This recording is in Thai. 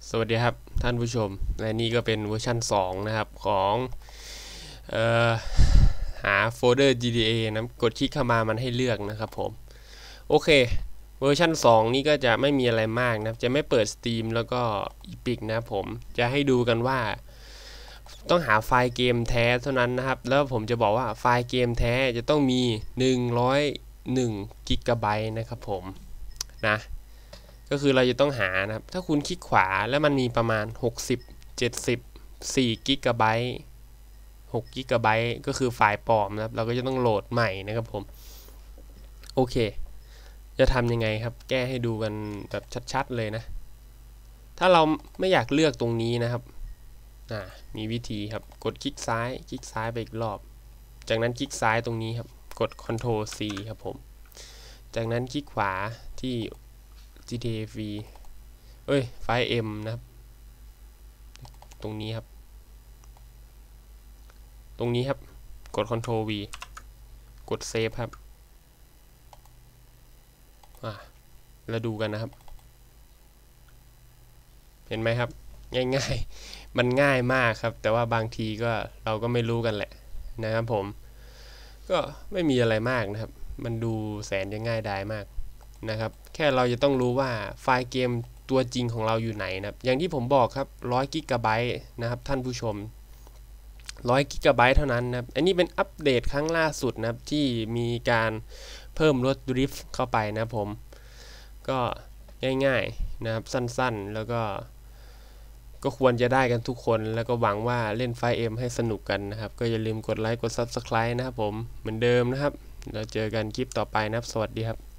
สวัสดีครับท่านผู้ชมและนี่ก็เป็นเวอร์ชัน2นะครับของเอ่อหาโฟลเดอร์ GTA นะกดคลิกเข้ามามันให้เลือกนะครับผมโอเคเวอร์ชัน2นี่ก็จะไม่มีอะไรมากนะจะไม่เปิด Steam แล้วก็ Epic นะครับผมจะให้ดูกันว่าต้องหาไฟล์เกมแท้เท่านั้นนะครับแล้วผมจะบอกว่าไฟล์เกมแท้จะต้องมี101กิกะไบต์นะครับผมนะก็คือเราจะต้องหานะครับถ้าคุณคลิกขวาแล้วมันมีประมาณ60 70 4กิกะไบต์6กิกะไบต์ก็คือไฟล์ปลอมนะครับเราก็จะต้องโหลดใหม่นะครับผมโอเคจะทำยังไงครับแก้ให้ดูกันแบบชัดๆเลยนะถ้าเราไม่อยากเลือกตรงนี้นะครับมีวิธีครับกดคลิกซ้ายไปอีกรอบจากนั้นคลิกซ้ายตรงนี้ครับกด Ctrl C ครับผมจากนั้นคลิกขวาที่ GTA V ไฟล์ M นะครับตรงนี้ครับกด Ctrl V กดเซฟครับแล้วดูกันนะครับเห็นไหมครับง่ายๆมันง่ายมากครับแต่ว่าบางทีก็เราก็ไม่รู้กันแหละนะครับผมก็ไม่มีอะไรมากนะครับมันดูแสนจะง่ายดายมากนะครับแค่เราจะต้องรู้ว่าไฟล์เกมตัวจริงของเราอยู่ไหนนะครับอย่างที่ผมบอกครับ100 กิกะไบต์นะครับท่านผู้ชม100 กิกะไบต์เท่านั้นนะครับอันนี้เป็นอัปเดตครั้งล่าสุดนะครับที่มีการเพิ่มรถดริฟต์เข้าไปนะผมก็ง่ายๆนะครับสั้นๆแล้วก็ควรจะได้กันทุกคนแล้วก็หวังว่าเล่นไฟเอ็มให้สนุกกันนะครับก็อย่าลืมกดไลค์กด Subscribe นะครับผมเหมือนเดิมนะครับเราเจอกันคลิปต่อไปนะครับสวัสดีครับ